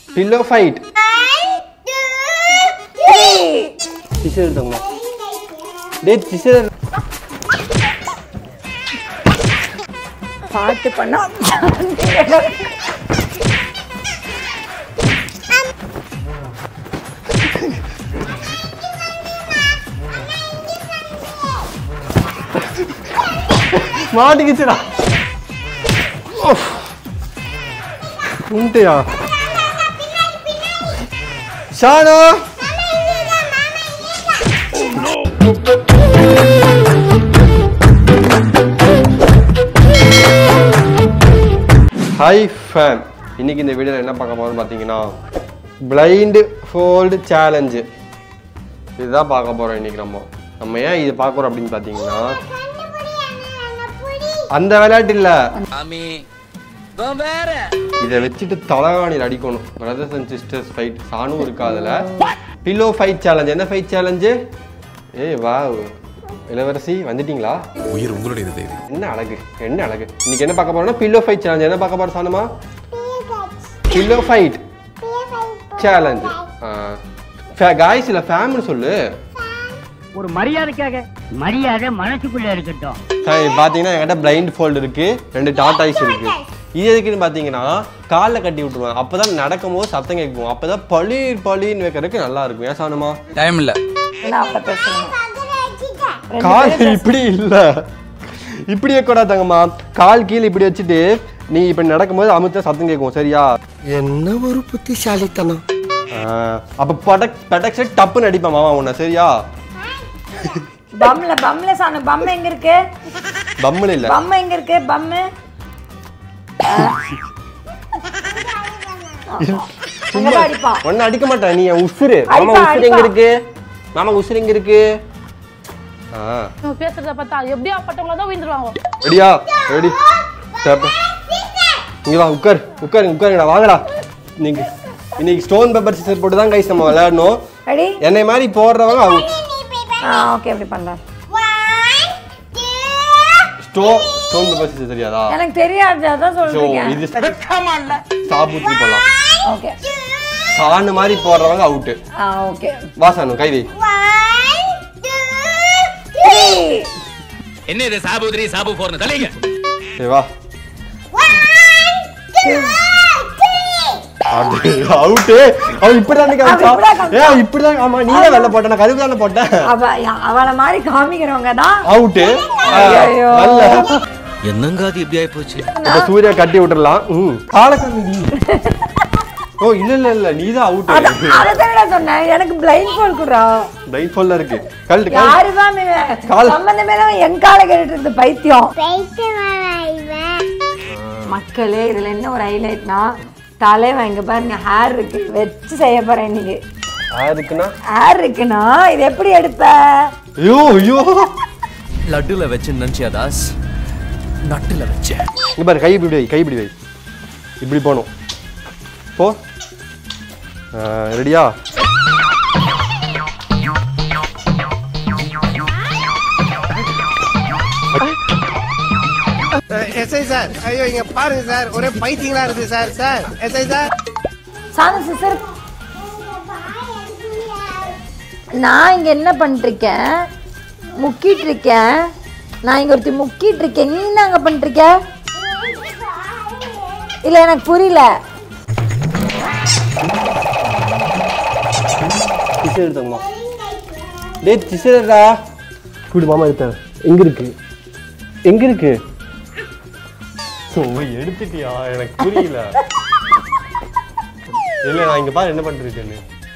Pillow fight. 1, 2, 3. Scissor எடுத்துங்க. டேய் scissor. பாத்து பண்ணா. மாட்டிக்கிச்சுடா. உண்டியா சானு ஹாய் ஃபேம், இன்னைக்கு இந்த வீடியோவில் என்ன பார்க்க போறோம்னு பார்த்தீங்கன்னா பிளைண்ட் ஃபோல்டு சேலஞ்சு இதுதான் பார்க்க போகிறோம். இன்னைக்கு நம்ம ஏன் இது பார்க்குறோம் அப்படின்னு பார்த்தீங்கன்னா அந்த விளையாட்டு இல்லை, இதை வச்சுட்டு தலகாணியில் அடிக்கணும். பிரதர்ஸ் அண்ட் சிஸ்டர்ஸ் ஃபைட் சானும் இருக்கா அதில். Pillow fight challenge. என்ன ஃபைட் சேலஞ்சு? ஏய் வா இளவரசி வந்துட்டீங்களா? உயிர் உங்களுடைய என்ன அழகு, என்ன அழகு. இன்னைக்கு என்ன பார்க்க போறோம்னா பில்லோ ஃபைட் சேலஞ்ச். என்ன பார்க்க போறோம் சானுமா? Pillow fight challenge. காய்ஸ் இல்ல ஃபேம்னு சொல்லு. ஒரு மரியாதைக்காக மரியாதை மனசுக்குள்ள இருக்கட்டும். பாத்தீங்கன்னா என்கிட்ட பிளைண்ட் ஃபோல்டு இருக்கு, 2 டாட்டாய்ஸ் இருக்கு. இது எதுக்குன்னு பாத்தீங்கன்னா காலில் கட்டி விட்டுருவாங்க, அப்பதான் நடக்கும் போது சத்தம் கேட்கும், அப்பதான் பளின்னு வைக்கிறதுக்கு நல்லா இருக்கும். ஏன் சானுமா? டைம் இல்ல, கால் இப்படி இல்ல, இப்படி வைக்கூடாது தங்கம்மா. கால் கீழே இப்படி வச்சுட்டு நீ இப்ப நடக்கும்போது அமுத்த சத்தம் கேட்கும். சரியா? என்ன ஒரு புத்திசாலித்தனம். அப்ப படக் டப்புன்னு அடிப்பேன் மாமா உன்ன. சரியா? பம்ல சானு பம் எங்க இருக்கு? பம்ல இல்ல, பம் எங்க இருக்கு? பம் ஒன்னு அடிக்க மாட்டேன். நீ உசுரு மாமா, உசுரு எங்க இருக்கு? மாமா உசுரு எங்க இருக்கு? பேசுறத பார்த்தா எப்படியா பட்டவங்கள தான் விழுந்துருவாங்க. ரெடியா? ரெடி. இங்க வா, உட்காருங்கடா, வாங்கடா. நீங்க இன்னைக்கு ஸ்டோன் பேப்பர் சிசர் போட்டு தான் கைஸ் நம்ம விளையாடணும். ரெடி? என்னை மாதிரி போடுறவங்க அவுட். ஓகே, அப்படி பண்ணலாம். 1, 2, ஸ்டோன் பேப்பர் சிசர் தெரியாதா? எனக்கு தெரியாது, அதான் சொல்றேன். இது சாபுத்தி போலாம். ஓகே. சானு மாதிரி போடுறவங்க அவுட். ஓகே. வா சானு, கை வை. 1, 2, 3. என்ன இது சாபுத்ரி சாபு போர்னு தலைங்க. சரி வா. 1, 2, 3. அவுட். அவ இப்படிதான் காமிச்சா. இப்படிதான். ஆமா, நீ தான் வெள்ள போட்ட, நான் கருப்பு தான போட்டேன். அவள மாதிரி காமிக்கிறவங்க தான் அவுட். நல்ல என்னங்க அது இப்படி ஆயி போச்சு. இப்ப சூர்யா கட்டி விட்டுறலாம். காலக்கண்ணி. ஓ இல்ல நீ தான் அவுட். அதான் சொன்னேன், எனக்கு பிளைண்ட் ஃபோல்ட் குடுறா. பிளைண்ட் ஃபோல்ட் இருக்கு. கல்ட் யாரு தான் சம்பந்தமே என் கால கேட்டுட்டு இருந்த பைத்தியம். மக்களே, இதுல என்ன ஒரு ஹைலைட்னா தலைவன் இங்க பாருங்க, ஹேர் இருக்கு, வச்சு செய்ய போறேன் இன்னைக்கு. ஹேர் இருக்குன்னா இது எப்படி எடுப்ப? ஐயோ லட்டுல வச்சு நினைச்சியா தாஸ்? நட்டுல வச்ச. இங்க பாரு, கை இப்படி வை. இப்படி போணும். போ. ரெடியா? எஸ்ஐ சார், ஐயோ இங்க பாருங்க சார், ஒரே பைத்தியங்களா இருக்கு sir. Sir SI sir, Sanu sister, நான் இங்க என்ன பண்ணிருக்கேன்? முக்கிட்டு இருக்கேன். நான் இங்க ஒருத்தி முக்கிட்டு இருக்கேன். நீ என்ன அங்க பண்ணிருக்க? இல்ல எனக்கு புரியல. டிஷர் எடுத்தோம்மா. டேய் டிஷர்டா. குடு மாமா எடுத்தேன். எங்க இருக்கு? ஓ எடுத்துட்டியா? எனக்கு புரியல. இல்ல நான் இங்க பாரு என்ன பண்ணிருக்கேன்னு.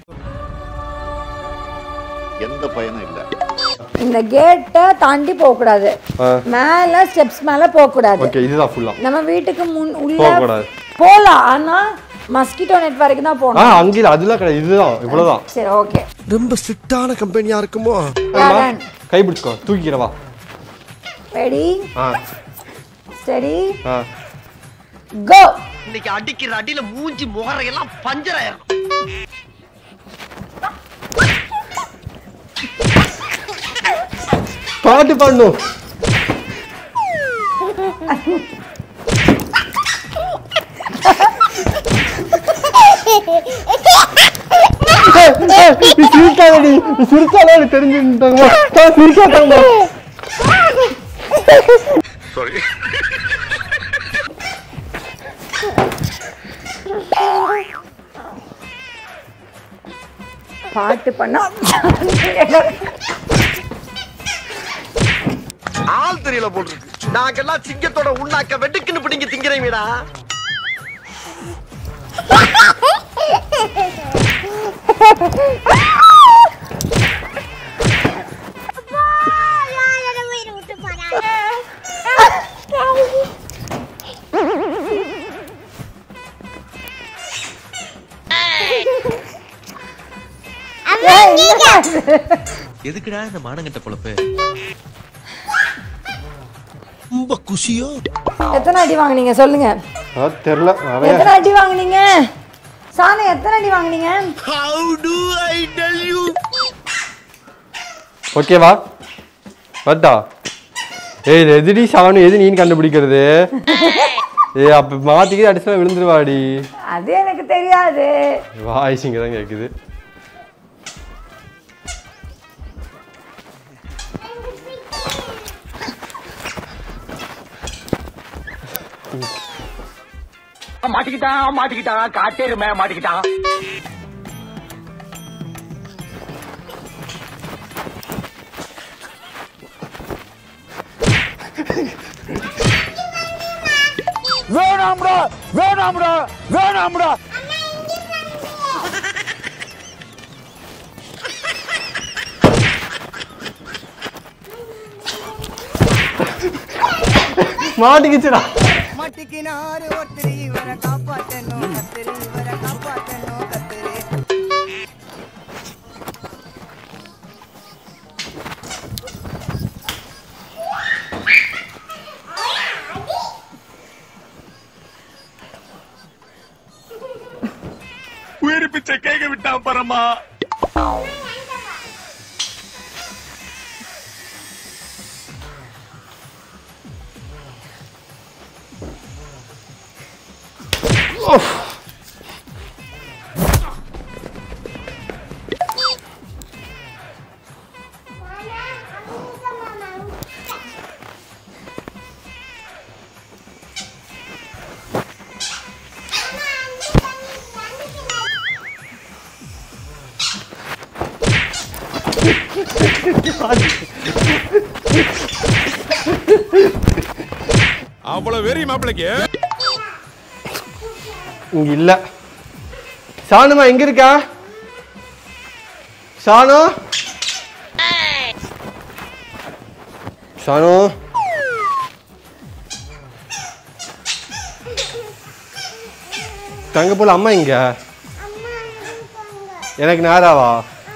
எந்த பயனும் இல்ல. இந்த கேட்டை தாண்டி போக கூடாது, மேல ஸ்டெப்ஸ் மேல போக கூடாது. ஓகே, இதுதான் ஃபுல்லா. நம்ம வீட்டுக்கு முன் உள்ள போக கூடாது. போலாம், ஆனா மஸ்கிட்டோ நெட் வரைக்கும் தான் போணும். அங்க இல்ல, அதெல்லாம் கிடையாது, இதுதான், இவ்வளவுதான். சரி ஓகே. ரொம்ப ஸ்ட்ரிக்ட்டான கம்பெனியா இருக்குமோ? கை பிடிச்சுக்கோ, தூக்கிக்கிறவா. ரெடி? Steady, go. இன்னைக்கு அடிக்கிற அடியில மூஞ்சி முகரையெல்லாம் பஞ்சர் ஆயிரும். பாட்டு பாடணும். நீ சிரிக்காதடி, நீ சிரிச்சாலே எனக்கு தெரிஞ்சுட்டாங்கம்மா. சிரிக்காதாங்கம்மா. சாரி. பாட்டு பண்ணா ஆள் தெரியல போல் இருக்கு. நாங்கெல்லாம் சிங்கத்தோட உண்ணாக்க வெட்டுக்குன்னு பிடிங்க திங்கிறீங்கடா. எதுக்குடா இந்த மானங்கட்ட பொழப்பு? ரொம்ப குஷியோ. எத்தனை அடி வாங்குனீங்க சொல்லுங்க? தெரியல. எத்தனை அடி வாங்குனீங்க? சானு எத்தனை அடி வாங்குனீங்க? How do I tell you? ஓகேவா? வட்டா. ஏய் எதுடி சானு எது நீ கண்டுபிடிக்கிறது? ஏய் அப்ப மாத்திக்கிட்டு அடிச்சா விழுந்துருவாடி. அது எனக்கு தெரியாது. வாய்ஸ் இங்க தான் கேக்குது. மாட்டிக்கிட்டான் காட்டேருமே மாட்டிக்கிட்டான். வேணாம்டா வேணாம்டா வேணாம்டா. மாட்டிக்கிச்சுடா. மாட்டிக்கினாரு ஒருத்தர் இவரை காப்பாத்தணும் கத்திரி இவரை காப்பாத்தணும் கத்திரி. உயிர் பிச்சை கேட்க விட்டான் பரமா. அவ்வளவு வெறி மாப்பிளைக்கு இங்க இல்ல. சானுமா எங்க இருக்கா? சானு சானு தங்க போல அம்மா இங்க. எனக்கு நேராவா?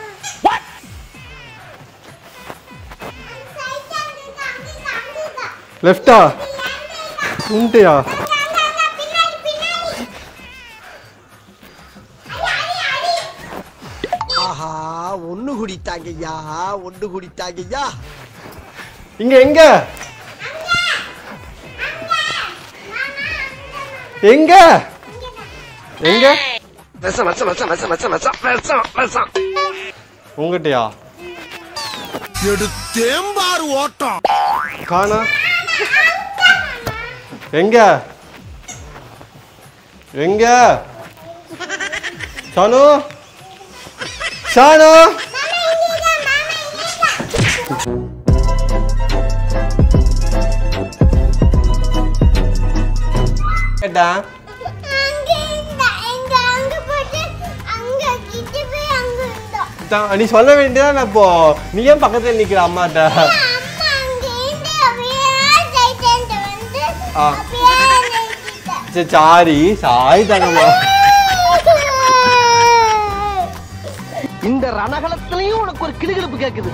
லெஃப்டா உண்டியா? ஆஹா ஒண்ணு குடித்தாங்கய்யா ஒண்ணு குடித்தாங்கய்யா. இங்க எங்க எங்க எங்க? விஷம் விஷம் விஷம் விஷம் விஷம் விஷம் விஷம் விஷம். உங்ககிட்டயா? எடுத்தேம்பாரு ஓட்டம். காணா. எங்க எங்க? சானு சானு கேட்டா? நீ சொல்ல வேண்டியதான். இப்போ நீ ஏன் பக்கத்துல நிக்கிற அம்மாட்ட? சாரி சாரி தங்கம்மா. இந்த ரணகலத்திலையும் உனக்கு ஒரு கிளுகிழப்பு கேக்குது.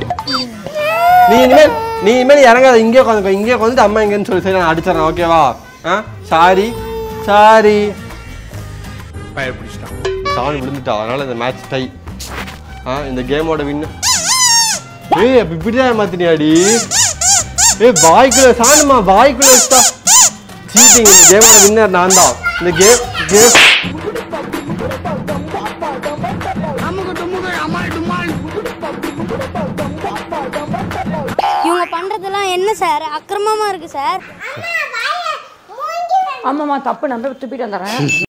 நீ இனிமேல் இறங்காத. இங்கே உட்காந்து இங்கே உட்காந்து அம்மா எங்கன்னு சொல்லி சரி நான் அடிச்சிடறேன். ஓகேவா? Sorry sorry. பயப்பிடிச்சிட்டான். சாணி விழுந்துட்டா. அதனால இந்த மேட்ச் டை. இந்த கேமோட வின்னு. ஏய் அப்ப இப்படிதான் மாத்தினியாடி? பாய்க்குள்ள சாணுமா பாய்க்குள்ள வச்சா சீட்டிங். இந்த கேமோட வின்னர் நான் தான். இந்த கேம் பண்றதெல்லாம் என்ன சார் அக்கிரமமா இருக்கு சார் ஆமாம்மா தப்பு நம்ம துப்பிட்டு வந்துடுறேன்